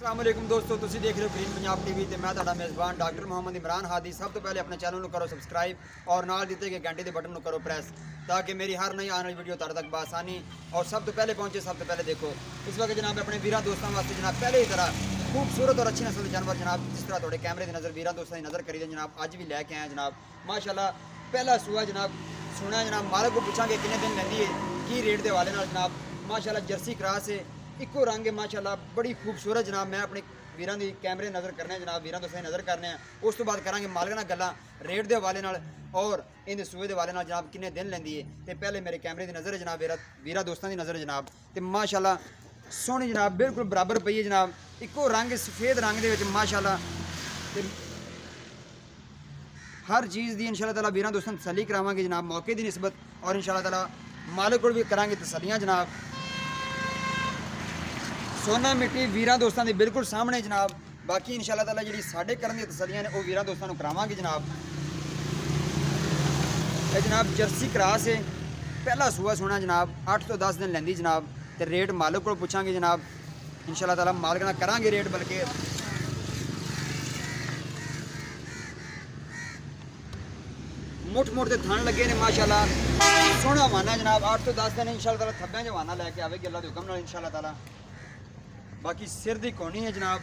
अस्सलाम वालेकुम दोस्तों, तुसी देख रहे हो ग्रीन पंजाब टीवी ते मैं तुहाडा मेज़बान डॉक्टर मोहम्मद इमरान हादी। सब तो पहले अपने चैनल को करो सब्सक्राइब और नाल दिते गए घंटे के बटन को करो प्रेस ताकि मेरी हर नई आने वाली वीडियो तुहाडे तक बआसानी और सब तो पहले पहुंचे, सब तो पहले देखो। इस वक्त जनाब अपने वीर दोस्तों वास्ते जनाब पहले ही तरह खूबसूरत और अच्छी नस्ल के जानवर जनाब जिस तरह थोड़े कैमरे की नज़र वीर दोस्तों की नज़र करी दे जनाब अज भी लैके आए जनाब माशाल्लाह। पहला सूआ जनाब सुना जनाब मालिक को पूछा कितने दिन लेंदी है की रेट के हवाले नाल जनाब माशाल्लाह जर्सी क्रॉस है इको रंग है माशाल्लाह बड़ी खूबसूरत जनाब। मैं अपने वीरां दी कैमरे नज़र करने जनाब वीरां दोस्तों नज़र करने उस तो बाद करांगे मालिक नाल गल्लां रेट के हवाले नाल और इन सूए के हवाले नाल जनाब किन्ने दिन लेंदी है। तो पहले मेरे कैमरे की नज़र है जनाब वीरां दोस्तों की नज़र जनाब तो माशाल्लाह सोहनी जनाब बिल्कुल बराबर पई है जनाब इको रंग सफ़ेद रंग के माशाल्लाह। हर चीज़ की इंशाअल्लाह ताला वीरां दोस्तों तसल्ली करावांगे जनाब मौके की निस्बत और इंशाअल्लाह ताला मालिक को भी करांगे तसल्लियाँ जनाब। सोना मिट्टी वीरां दोस्तों के बिल्कुल सामने जनाब। बाकी इंशाअल्लाह ताला जी साढ़े करन दी तसल्लियां ने वो वीरां दोस्तों को करावांगे जनाब। ये जनाब जर्सी क्रॉस है पहला सूआ सोना जनाब 8 तो 10 दिन लेंदी जनाब। तो रेट मालिक को पूछांगे जनाब इंशाअल्लाह ताला मालिक नाल करांगे रेट बल्कि मुठ मुठ के थान लगे ने माशाल्लाह सोहना वाना जनाब 8 तो 10 दिन इंशाअल्लाह ताला थब्बियां च वाना लैके आवेगी अल्लाह के हुक्म नाल इंशाअल्लाह ताला। बाकी सिर दी कोनी है जनाब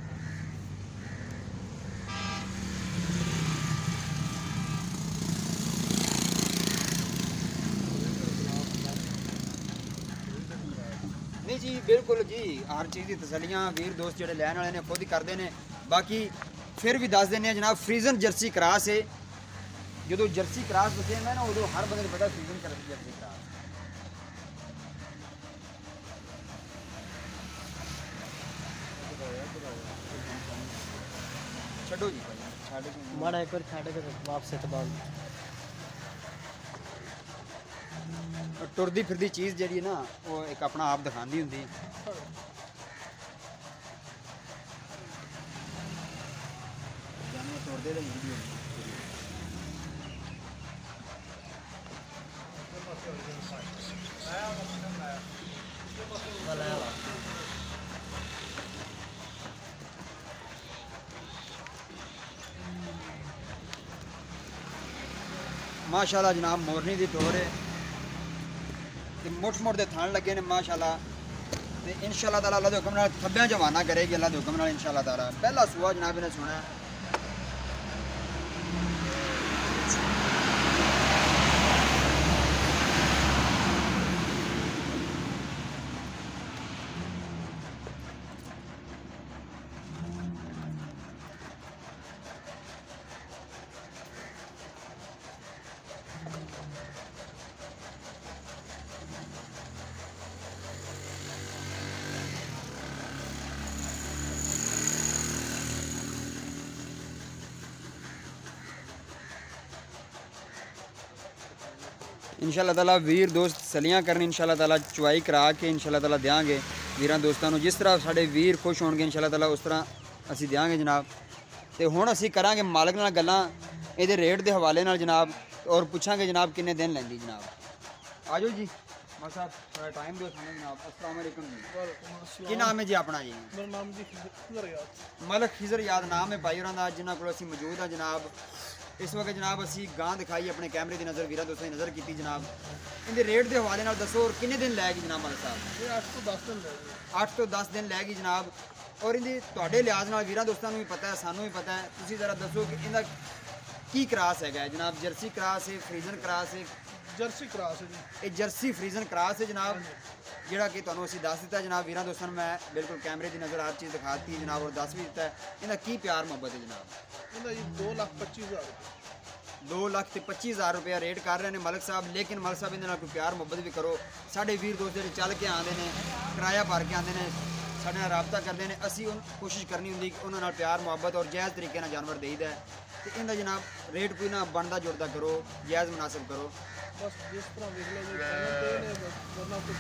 नहीं जी बिल्कुल जी हर चीज़ की तसलियाँ वीर दोस्त जो लैन वाले ने खुद ही करते हैं। बाकी फिर भी दस देने जनाब फ्रीजन जर्सी क्रॉस है जो जर्सी क्रॉस दसे मैं ना उदो हर बंदे पता फ्रीजन जर्सी क्रॉस छो जी माड़ा एक बार छाड़े वापस टुरदी फिरदी चीज़ जी ना वो एक अपना आप दिखाती होंगी। माशाल्लाह जनाब मोरनी दी टोर है मुठ मुठ के थान लगे ने माशाल्लाह। तो इंशाअल्लाह ताला अल्लाह के हुक्म नाल थब्बियां जवाना करेगी अल्लाह के हुक्म नाल इंशाअल्लाह ताला। पहला सूआ जनाब इन्हें सुना इंशाअल्लाह ताला वीर दोस्त सलियाँ करन इंशाअल्लाह ताला चुवाई करा के इंशाअल्लाह ताला देंगे वीरां दोस्तों को जिस तरह साढ़े वीर खुश होंगे इंशाअल्लाह ताला उस तरह असी देंगे जनाब। तो हुण असी करांगे मालिक नाल गल्लां इहदे रेट के हवाले नाल जनाब और पूछांगे जनाब किन्ने दिन लैंदी जनाब। आजो जी मां साहब थोड़ा टाइम दो सानू जनाब। अस्सलाम वालेकुम जी की नाम है जी अपना जी? मेरा नाम जी खिजर याद मलिक खिजर याद नाम है भाई होरां दा जिन्हां कोल असी मौजूद हाँ जनाब। इस वक्त जनाब असी गां दिखाई अपने कैमरे की नज़र वीरां दोस्तों की नज़र की जनाब। इनके रेट के हवाले नाल दसो और किन्ने दिन लैगी जनाब मलिक साहब? 8 तो 10 दिन लैगी 8 तो 10 दिन लैगी जनाब। और इनकी तुहाडे लिहाज नाल वीरां दोस्तों को भी पता है सानू भी पता है तुसीं जरा दसो कि इनका की क्रॉस है जनाब? जर्सी क्रॉस है फ्रीजन क्रॉस है? जर्सी क्रॉस है जी ये जर्सी फ्रीजन क्रॉस है जनाब जोड़ा कि तुहानू असीं दस दिता जनाब। वीरां दोस्तों मैं बिल्कुल कैमरे की नज़र हर चीज़ दिखाती जनाब और दस भी दिता है। इनका की प्यार मुहब्बत है जनाब? इनका जी 2,25,000 2,25,000 रुपया रेट कर रहे हैं मलिक साहब। लेकिन मलिक साहब इन्हें कोई प्यार मुहब्बत भी करो। साढ़े वीर दोस्त जो चल के आते हैं किराया भर के आते हैं साढ़े नाल राबता करते हैं असी कोशिश करनी होंगी कि उन्होंने प्यार मुहब्बत और जायज़ तरीके नाल जानवर देईदा है। तो इनका जनाब रेट कोई ना बनता जुड़ता करो जायज़ मुनासिब करो बस जिस तरह देख लो जी वरना कोई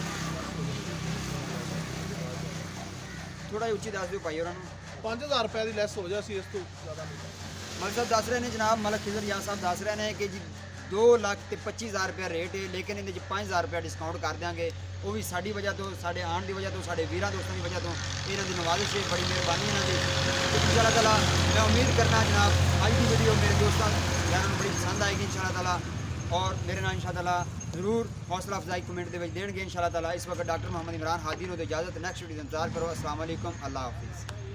थोड़ा उच्ची दस दो भाई और 5,000 रुपए की लैस हो जाए इस तो ज़्यादा नहीं। मलिक साहब दस रहे हैं जनाब मलिक खिजर यान साहब दस रहे हैं कि जी 2,25,000 रुपया रेट है, लेकिन इहदे 5,000 रुपया डिस्काउंट कर देंगे। वो भी साड़ी वजह तो, साढ़े आने की वजह तो, साढ़े वीर दोस्तों की वजह तो, इन्हों की नवाजिश है, बड़ी मेहरबानी इन्हों की। इंशाअल्लाह ताला मैं उम्मीद करना जनाब आज की वीडियो मेरे दोस्तों यारों बड़ी पसंद आएगी इंशाअल्लाह ताला, और मेरे नाल इंशाअल्लाह ताला जरूर हौसला अफजाई कमेंट के देंगे इंशाअल्लाह ताला। इस वक्त डॉक्टर मोहम्मद इमरान हादी को इजाज़त, नेक्स्ट वीडियो इंतजार करो। अस्सलाम वालेकुम, अल्लाह हाफिज़।